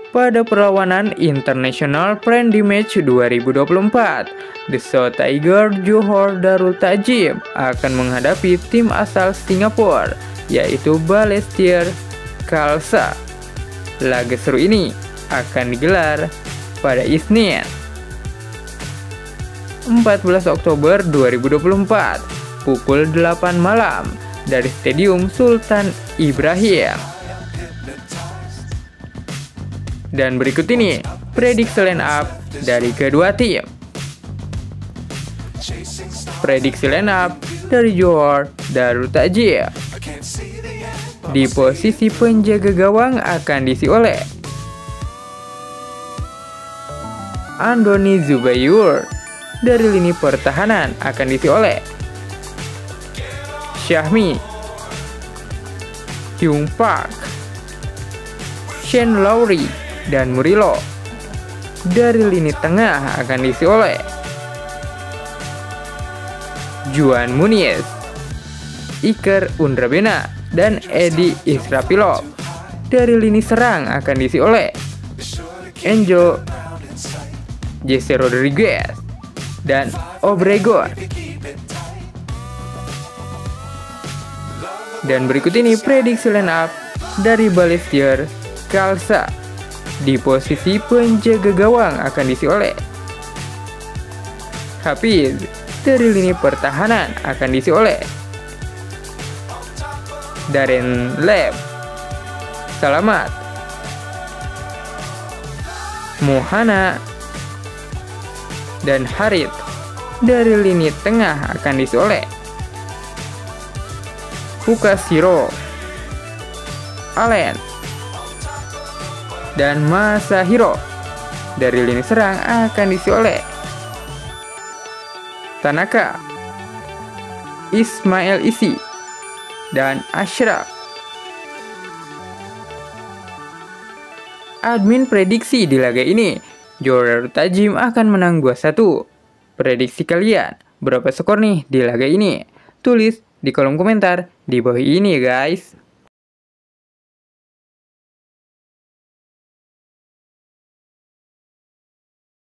pada perlawanan International Friendly Match 2024. The South Tiger Johor Darul Ta'zim akan menghadapi tim asal Singapura, yaitu Balestier Khalsa. Laga seru ini akan digelar pada Isnin 14 Oktober 2024 pukul 8 malam dari Stadium Sultan Ibrahim. Dan berikut ini prediksi line up dari kedua tim. Prediksi line up dari Johor Darul Ta'zim. Di posisi penjaga gawang akan diisi oleh Andoni Zubayur. Dari lini pertahanan akan diisi oleh Syahmi, Hyung Park, Shane Lowry, dan Murilo. Dari lini tengah akan diisi oleh Juan Muniz, Iker Undrabena, dan Edi Israpilov. Dari lini serang akan diisi oleh Enzo, Jesse Rodriguez, dan Obregon. Dan berikut ini prediksi line up dari Balestier Khalsa. Di posisi penjaga gawang akan diisi oleh Hafiz. Dari lini pertahanan akan diisi oleh Darren Leb, Salamat, Mohana, dan Harit. Dari lini tengah akan diisi oleh Fukashiro, Allen, dan Masahiro. Dari lini serang akan diisi oleh Tanaka, Ismail Isi, dan Ashraf. Admin prediksi di laga ini, Johor Darul Ta'zim akan menang 2-1. Prediksi kalian, berapa skor nih di laga ini? Tulis di kolom komentar di bawah ini ya guys.